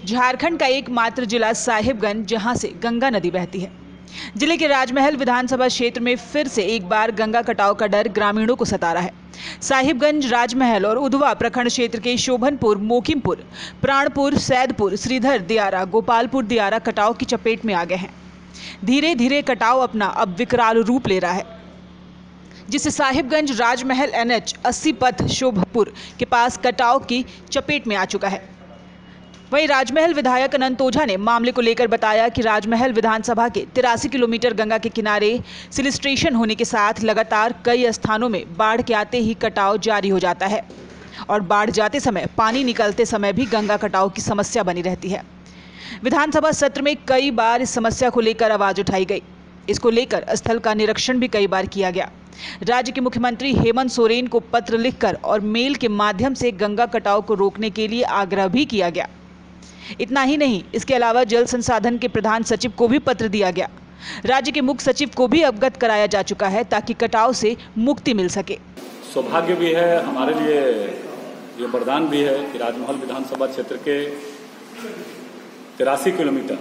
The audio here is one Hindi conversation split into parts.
झारखंड का एकमात्र जिला साहिबगंज, जहां से गंगा नदी बहती है। जिले के राजमहल विधानसभा क्षेत्र में फिर से एक बार गंगा कटाव का डर ग्रामीणों को सता रहा है। साहिबगंज, राजमहल और उधवा प्रखंड क्षेत्र के शोभनपुर, मोकिमपुर, प्राणपुर, सैदपुर, श्रीधर दियारा, गोपालपुर दियारा कटाव की चपेट में आ गए हैं। धीरे धीरे कटाव अपना अब विकराल रूप ले रहा है, जिससे साहिबगंज राजमहल NH 80 पथ शोभपुर के पास कटाव की चपेट में आ चुका है। वहीं राजमहल विधायक अनंत ओझा ने मामले को लेकर बताया कि राजमहल विधानसभा के 83 किलोमीटर गंगा के किनारे सिलिस्ट्रेशन होने के साथ लगातार कई स्थानों में बाढ़ के आते ही कटाव जारी हो जाता है और बाढ़ जाते समय पानी निकलते समय भी गंगा कटाव की समस्या बनी रहती है। विधानसभा सत्र में कई बार इस समस्या को लेकर आवाज उठाई गई। इसको लेकर स्थल का निरीक्षण भी कई बार किया गया। राज्य के मुख्यमंत्री हेमंत सोरेन को पत्र लिखकर और मेल के माध्यम से गंगा कटाव को रोकने के लिए आग्रह भी किया गया। इतना ही नहीं, इसके अलावा जल संसाधन के प्रधान सचिव को भी पत्र दिया गया। राज्य के मुख्य सचिव को भी अवगत कराया जा चुका है ताकि कटाव से मुक्ति मिल सके। सौभाग्य भी है हमारे लिए, ये वरदान भी है कि राजमहल विधानसभा क्षेत्र के 83 किलोमीटर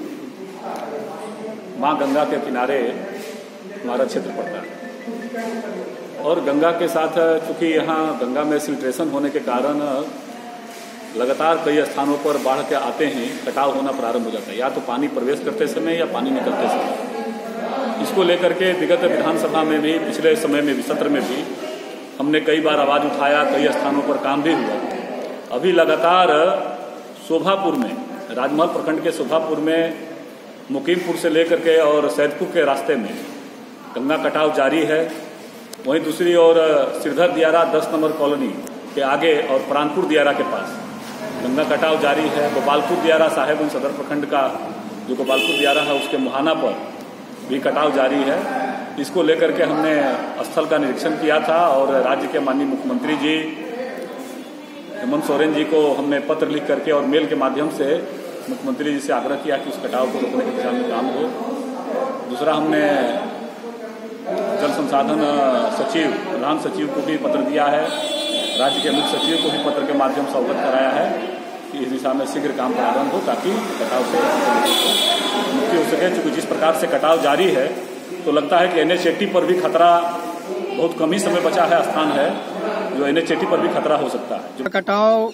मां गंगा के किनारे हमारा क्षेत्र पड़ता है और गंगा के साथ चूंकि यहाँ गंगा में सिल्ट्रेशन होने के कारण लगातार कई स्थानों पर बाढ़ के आते हैं, कटाव होना प्रारंभ हो जाता है, या तो पानी प्रवेश करते समय या पानी निकलते समय। इसको लेकर के विगत विधानसभा में भी, पिछले समय में भी, सत्र में भी हमने कई बार आवाज उठाया, कई स्थानों पर काम भी हुआ। अभी लगातार शोभापुर में, राजमहल प्रखंड के शोभापुर में, मुकीमपुर से लेकर के और सैदपुर के रास्ते में गंगा कटाव जारी है। वहीं दूसरी ओर श्रीधर दियारा 10 नंबर कॉलोनी के आगे और प्राणपुर दियारा के पास गंगा कटाव जारी है। गोपालपुर दियारा, साहिबगंज सदर प्रखंड का जो गोपालपुर दियारा है, उसके मुहाना पर भी कटाव जारी है। इसको लेकर के हमने स्थल का निरीक्षण किया था और राज्य के माननीय मुख्यमंत्री जी हेमंत सोरेन जी को हमने पत्र लिख करके और मेल के माध्यम से मुख्यमंत्री जी से आग्रह किया कि उस कटाव को रोकने की दिशा में काम हो। दूसरा, हमने जल संसाधन सचिव, प्रधान सचिव को भी पत्र दिया है, राज्य के मुख्य सचिव को भी पत्र के माध्यम से अवगत कराया है कि इस दिशा में शीघ्र काम प्रारंभ हो ताकि कटाव से मुक्ति हो सके। क्योंकि जिस प्रकार से कटाव जारी है तो लगता है कि NH 80 पर भी खतरा, बहुत कम ही समय बचा है, स्थान है जो NH 80 पर भी खतरा हो सकता है। जो कटाव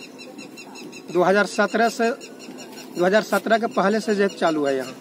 2017 के पहले से जो चालू है यहाँ,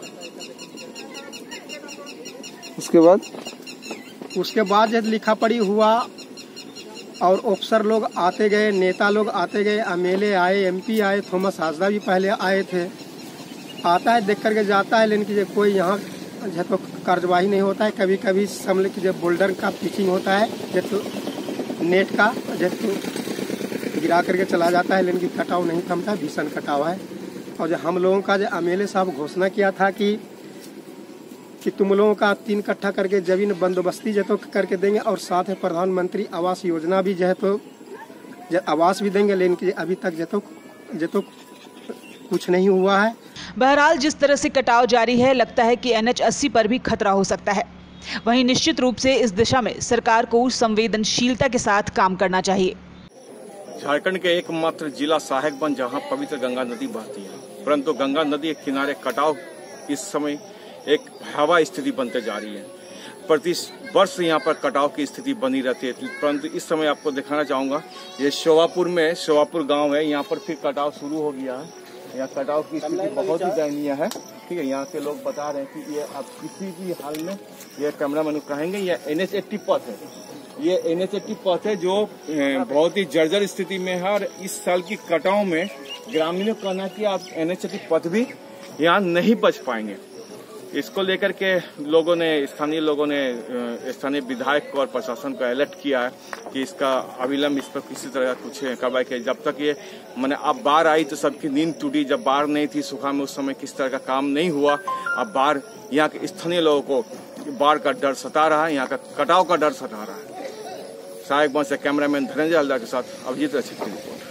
उसके बाद जब लिखा पढ़ी हुआ और अफसर लोग आते गए, नेता लोग आते गए, MLA आए, MP आए, थॉमस हाजदा भी पहले आए थे। आता है, देख करके जाता है, लेकिन कोई यहाँ तो कार्यवाही नहीं होता है। कभी कभी समझ के जब बोल्डर का पिचिंग होता है, जब तो नेट का जब तो गिरा करके चला जाता है, लेकिन कटाव नहीं थमता, भीषण कटाव है। और जो हम लोगों का जो MLA साहब घोषणा किया था कि तुम लोगों का 3 कट्ठा करके जमीन बंदोबस्ती जो तो करके देंगे और साथ में प्रधानमंत्री आवास योजना भी जो है तो आवास भी देंगे, लेकिन अभी तक जो तो कुछ नहीं हुआ है। बहरहाल जिस तरह से कटाव जारी है, लगता है कि NH 80 पर भी खतरा हो सकता है। वहीं निश्चित रूप से इस दिशा में सरकार को संवेदनशीलता के साथ काम करना चाहिए। झारखंड के एकमात्र जिला साहिबगंज, जहां पवित्र गंगा नदी बहती है, परंतु गंगा नदी के किनारे कटाव इस समय एक भयावह स्थिति बनते जा रही है। प्रति वर्ष यहाँ पर कटाव की स्थिति बनी रहती है, परंतु इस समय आपको दिखाना चाहूंगा, ये शोभापुर गांव है, यहाँ पर फिर कटाव शुरू हो गया है। यहाँ कटाव की स्थिति बहुत ही दयनीय है। ठीक है, यहाँ के लोग बता रहे हैं कि ये अब किसी भी हाल में, ये कैमरामैन कहेंगे, ये NH 80 पथ है, ये NH 80 पथ है जो बहुत ही जर्जर स्थिति में है। और इस साल की कटाव में ग्रामीणों का कहना कि आप NH 80 पथ भी यहाँ नहीं बच पाएंगे। इसको लेकर के स्थानीय लोगों ने स्थानीय विधायक को और प्रशासन को अलर्ट किया है कि इसका अविलंब इस पर किसी तरह का कुछ कार्रवाई की। जब तक ये अब बाढ़ आई तो सबकी नींद टूटी। जब बाढ़ नहीं थी सूखा में, उस समय किस तरह का काम नहीं हुआ। अब बाढ़, यहाँ के स्थानीय लोगों को बाढ़ का डर सता रहा है, यहाँ का कटाव का डर सता रहा है। साहिबगंज से कैमरामैन धनंजय हल्दार के साथ अभिजीत रक्षित की रिपोर्ट।